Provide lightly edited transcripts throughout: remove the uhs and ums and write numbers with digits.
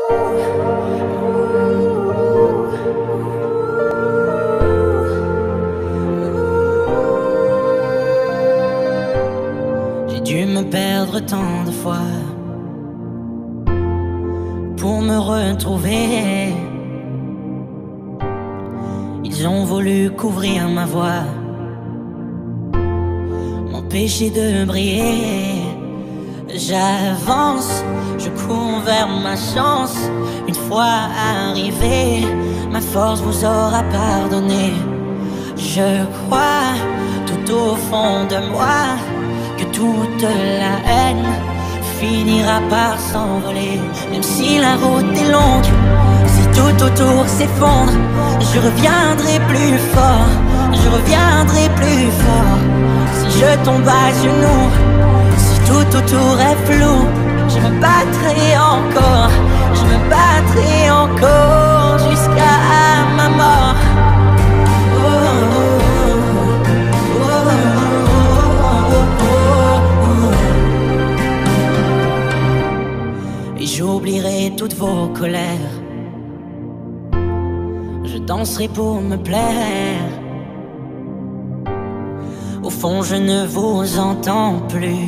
J'ai dû me perdre tant de fois pour me retrouver. Ils ont voulu couvrir ma voix, m'empêcher de briller. J'avance, je cours vers ma chance. Une fois arrivé, ma force vous aura pardonné. Je crois tout au fond de moi que toute la haine finira par s'envoler. Même si la route est longue, si tout autour s'effondre, je reviendrai plus fort, je reviendrai plus fort. Si je tombe à genoux, si tout autour est flou, je me battrai encore, je me battrai encore jusqu'à ma mort. Et j'oublierai toutes vos colères, je danserai pour me plaire. Au fond je ne vous entends plus,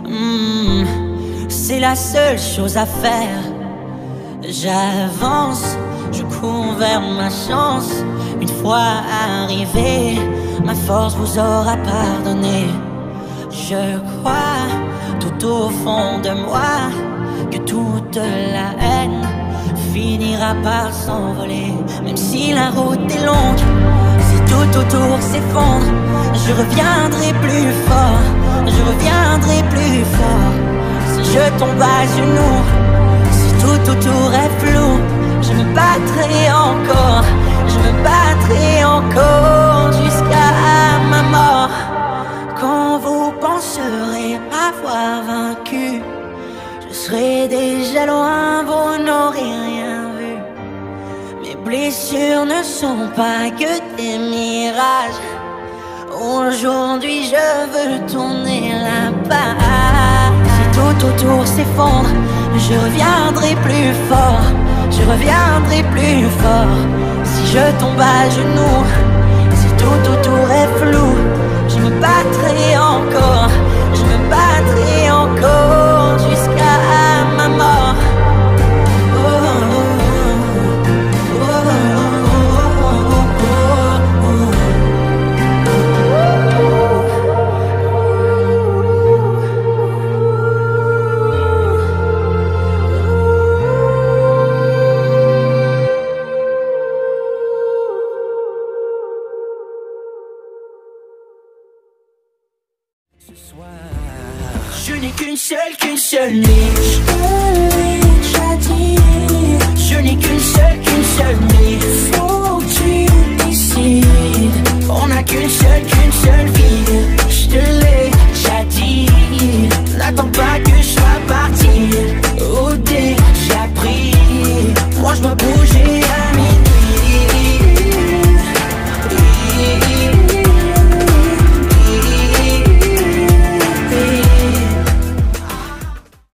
c'est la seule chose à faire. J'avance, je cours vers ma chance. Une fois arrivé, ma force vous aura pardonné. Je crois tout au fond de moi que toute la haine finira par s'envoler. Même si la route est longue, si tout autour s'effondre, je reviendrai plus fort, je reviendrai plus fort. Si je tombe à genoux, si tout autour est flou, je me battrai encore, je me battrai encore jusqu'à ma mort. Quand vous penserez m'avoir vaincu, je serai déjà loin, vous n'aurez rien vu. Mes blessures ne sont pas que des mirages. Aujourd'hui je veux tourner la page. Si tout autour s'effondre, je reviendrai plus fort, je reviendrai plus fort. Si je tombe à genoux, si tout autour est flou, je me battrai encore, je me battrai encore jusqu'à ma mort. Je n'ai qu'une seule niche. Je n'ai qu'une seule niche. Faut que tu décides. On n'a qu'une seule vie. Je te l'ai déjà dit. N'attends pas que je sois parti ou déjà pris. Moi je dois bouger.